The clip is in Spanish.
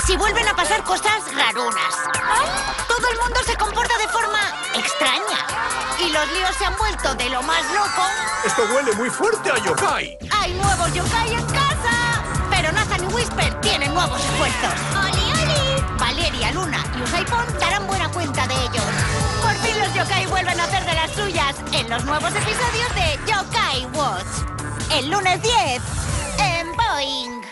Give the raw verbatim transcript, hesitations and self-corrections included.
si vuelven a pasar cosas rarunas. Todo el mundo se comporta de forma extraña. Y los líos se han vuelto de lo más loco. Esto huele muy fuerte a yokai. ¡Hay nuevos yokai en casa! Pero Nathan y Whisper tienen nuevos esfuerzos. ¡Oli, oli! Valeria, Luna y Usaipon darán buena cuenta de ellos. Por fin los yokai vuelven a hacer de las suyas en los nuevos episodios de Yokai Watch. El lunes diez en Boing.